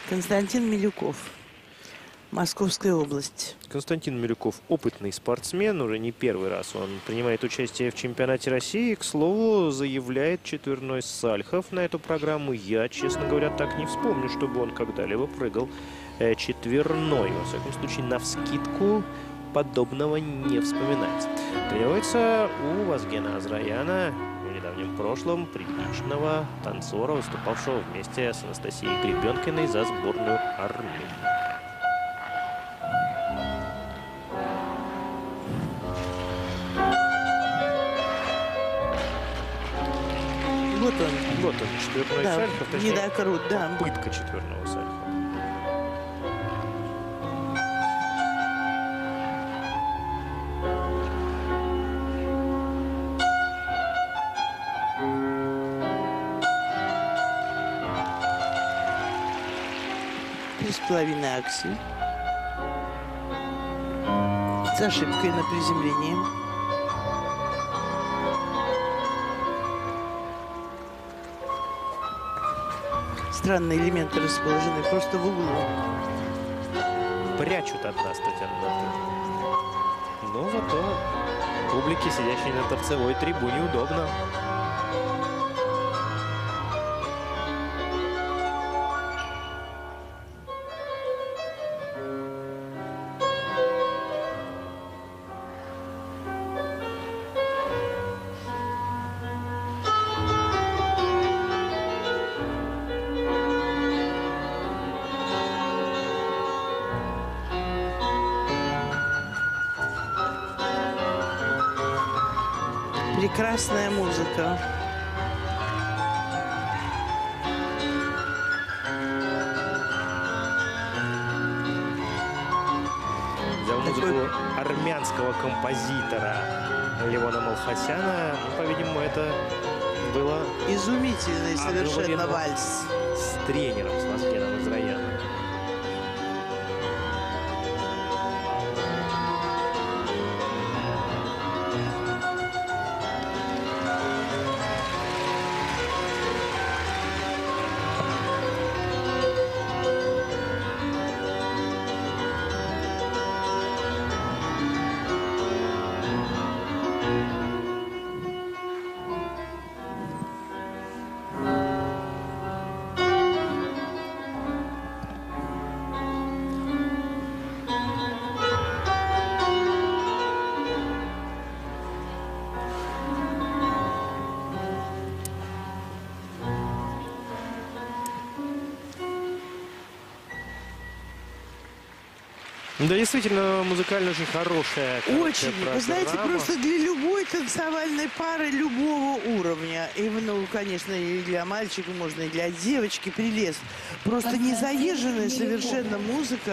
Константин Милюков, Московская область. Константин Милюков опытный спортсмен, уже не первый раз он принимает участие в чемпионате России. К слову, заявляет четверной Сальхов на эту программу. Я, честно говоря, так не вспомню, чтобы он когда-либо прыгал четверной. Во всяком случае, навскидку подобного не вспоминается. Тренируется у Вазгена Азраяна, в недавнем прошлом приличного танцора, выступавшего вместе с Анастасией Гребенкиной за сборную Армении. Вот он, четверной да, Сальхов, точнее, недокрут, да. попытка четверного Сальхова. Три с половиной аксель. С ошибкой на приземлении. Странные элементы расположены просто в углу. Прячут от нас, Татьяна Анатольевна. Но зато публике, сидящей на торцевой трибуне, удобно. Прекрасная музыка. Взял музыку армянского композитора Левона Малхасяна. Ну, по-видимому, это было Изумительный совершенно вальс. С тренером, с Вазгеном Азраяном. Да, действительно, музыкально очень хорошая. Очень. Вы знаете, просто для любой танцевальной пары любого уровня. И, ну, конечно, и для мальчика можно, и для девочки прелестно. Просто не заезженная совершенно музыка.